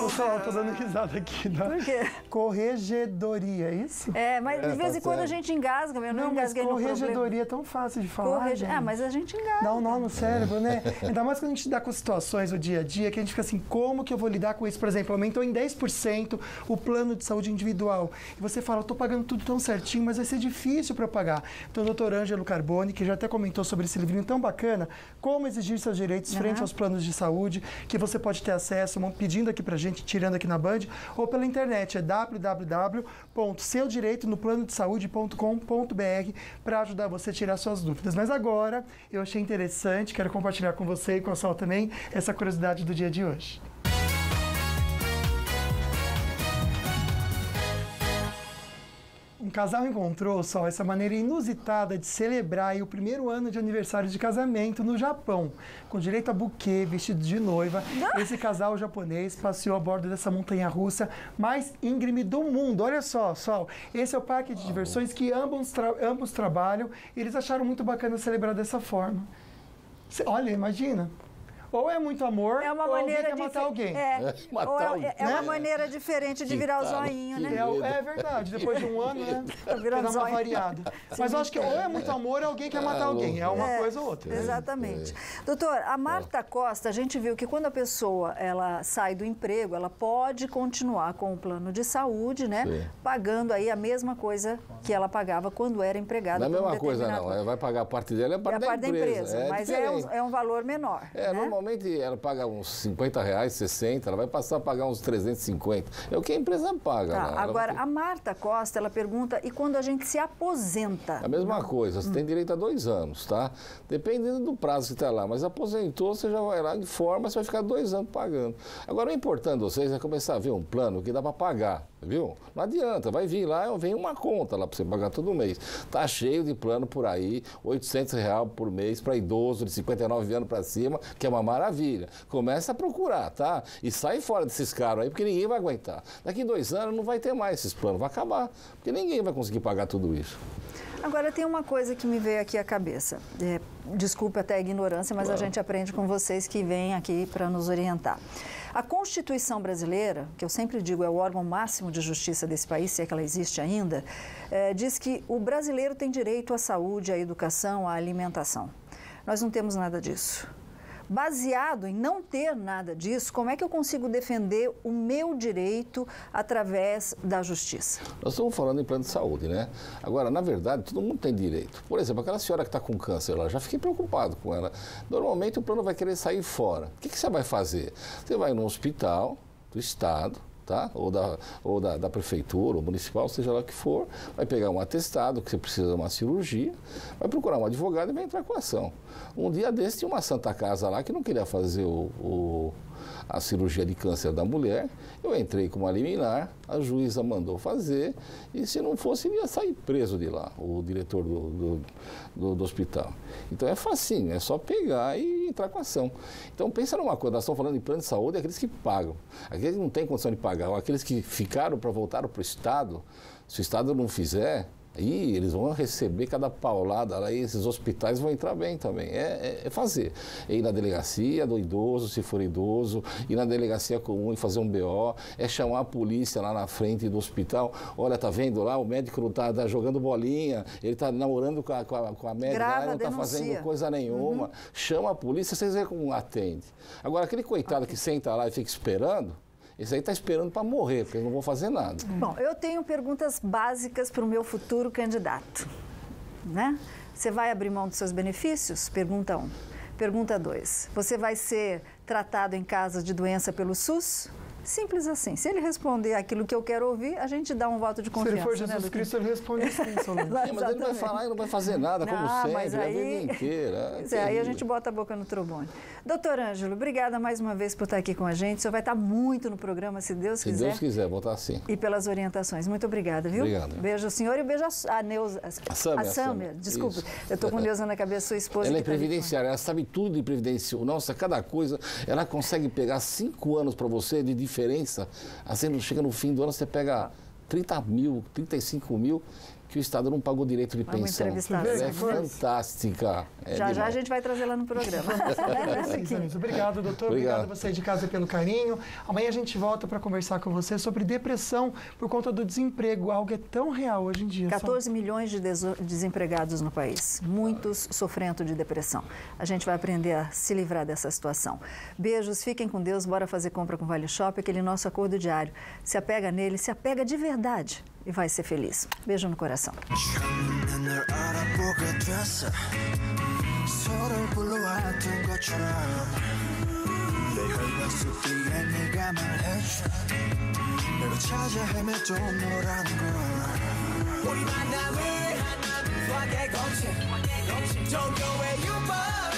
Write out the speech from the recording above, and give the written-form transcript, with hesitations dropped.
Pessoal, eu tô dando risada aqui. Por quê? Corregedoria, é isso? Mas de vez em quando a gente engasga, eu não engasguei no problema. Corregedoria é tão fácil de falar, mas a gente engasga. Dá um nó no cérebro, né? Ainda mais quando a gente dá com situações do dia a dia, que a gente fica assim, como que eu vou lidar com isso? Por exemplo, aumentou em 10% o plano de saúde individual. E você fala, eu tô pagando tudo tão certinho, mas vai ser difícil para eu pagar. Então, o doutor Ângelo Carboni, que já até comentou sobre esse livrinho tão bacana, Como Exigir Seus Direitos Frente aos Planos de Saúde, que você pode ter acesso, pedindo aqui pra gente, tirando aqui na Band, ou pela internet, é www.seudireitonoplanodesaude.com.br para ajudar você a tirar suas dúvidas. Mas agora, eu achei interessante, quero compartilhar com você e com a Sol também, essa curiosidade do dia de hoje. Um casal encontrou, Sol, essa maneira inusitada de celebrar o primeiro ano de aniversário de casamento no Japão, com direito a buquê, vestido de noiva. Esse casal japonês passeou a bordo dessa montanha-russa mais íngreme do mundo. Olha só, Sol, esse é o parque de diversões que ambos trabalham e eles acharam muito bacana celebrar dessa forma. Olha, imagina. Ou é muito amor, ou alguém quer matar alguém. É uma maneira diferente de virar o zoinho, né? É verdade, depois de um ano, né? Dá uma variada. Mas eu acho que ou é muito amor, ou alguém quer matar alguém. É uma coisa ou outra. Exatamente. Doutor, a Marta Costa, a gente viu que quando a pessoa ela sai do emprego, ela pode continuar com o plano de saúde, né? Sim. Pagando aí a mesma coisa que ela pagava quando era empregada. Não é a mesma coisa, não. Ela vai pagar a parte dela, é a parte da empresa. Mas é um valor menor. Normalmente ela paga uns R$50, 60, ela vai passar a pagar uns 350. É o que a empresa paga. Tá, agora, a Marta Costa, ela pergunta, e quando a gente se aposenta? A mesma coisa, você tem direito a 2 anos, tá? Dependendo do prazo que está lá. Mas aposentou, você já vai lá, informa, você vai ficar 2 anos pagando. Agora, o importante de vocês é começar a ver um plano que dá para pagar, viu? Não adianta, vai vir lá, vem uma conta lá para você pagar todo mês. Tá cheio de plano por aí, R$800 por mês para idoso de 59 anos para cima, que é uma maravilha. Começa a procurar, tá? E sai fora desses caras aí, porque ninguém vai aguentar. Daqui 2 anos não vai ter mais esses planos, vai acabar, porque ninguém vai conseguir pagar tudo isso. Agora, tem uma coisa que me veio aqui à cabeça. Desculpe até a ignorância, mas a gente aprende com vocês que vêm aqui para nos orientar. A Constituição brasileira, que eu sempre digo é o órgão máximo de justiça desse país, se é que ela existe ainda, diz que o brasileiro tem direito à saúde, à educação, à alimentação. Nós não temos nada disso. Baseado em não ter nada disso, como é que eu consigo defender o meu direito através da justiça? Nós estamos falando em plano de saúde, né? Agora, na verdade, todo mundo tem direito. Por exemplo, aquela senhora que está com câncer lá, já fiquei preocupado com ela. Normalmente o plano vai querer sair fora. O que você vai fazer? Você vai no hospital do estado, tá? Ou da prefeitura, ou municipal, seja lá o que for, vai pegar um atestado que você precisa de uma cirurgia, vai procurar um advogado e vai entrar com a ação. Um dia desse tinha uma Santa Casa lá que não queria fazer a cirurgia de câncer da mulher. Eu entrei com uma liminar, a juíza mandou fazer, e se não fosse, ele ia sair preso de lá, o diretor do hospital. Então é facinho, é só pegar e entrar com a ação. Então pensa numa coisa, nós estamos falando de plano de saúde, aqueles que pagam. Aqueles que não têm condição de pagar, aqueles que ficaram para voltar para o Estado, se o Estado não fizer, aí eles vão receber cada paulada lá e esses hospitais vão entrar bem também. É fazer. É ir na delegacia do idoso, se for idoso, ir na delegacia comum e fazer um BO, é chamar a polícia lá na frente do hospital. Olha, tá vendo lá, o médico não tá jogando bolinha, ele tá namorando com a médica lá, não tá fazendo coisa nenhuma. Chama a polícia, vocês veem como atende. Agora, aquele coitado que senta lá e fica esperando, esse aí está esperando para morrer, porque eles não vão fazer nada. Bom, eu tenho perguntas básicas para o meu futuro candidato, né? Você vai abrir mão dos seus benefícios? Pergunta 1. Pergunta 2. Você vai ser tratado em caso de doença pelo SUS? Simples assim. Se ele responder aquilo que eu quero ouvir, a gente dá um voto de confiança. Se ele for Jesus Cristo, ele responde sim, mas ele não vai falar e não vai fazer nada, como sempre, mas aí, a vida inteira. Aí a gente bota a boca no trombone. Doutor Ângelo, obrigada mais uma vez por estar aqui com a gente. O senhor vai estar muito no programa, se Deus quiser. Se Deus quiser, vou estar sim. E pelas orientações. Muito obrigada, viu? Obrigado. Beijo ao senhor e beijo a Neuza. A Sâmia. Desculpe, isso. Eu estou com Neuza na cabeça, sua esposa. Ela é previdenciária, ela sabe tudo de previdência. Nossa, cada coisa, ela consegue pegar 5 anos para você de diferença. Assim, chega no fim do ano, você pega 30 mil, 35 mil, que o Estado não pagou direito de Vamos pensão. entrevistar Ela é essa fantástica. Já a gente vai trazer lá no programa. Obrigado, doutor. Obrigado a você de casa pelo carinho. Amanhã a gente volta para conversar com você sobre depressão por conta do desemprego, algo que é tão real hoje em dia. 14 milhões de desempregados no país, muitos sofrendo de depressão. A gente vai aprender a se livrar dessa situação. Beijos, fiquem com Deus, bora fazer compra com Vale Shop, aquele nosso acordo diário. Se apega nele, se apega de verdade e vai ser feliz. Beijo no coração. 내가 찾아 헤맸던 너라는 걸 우리 만남을 수학의 공식 Don't go where you are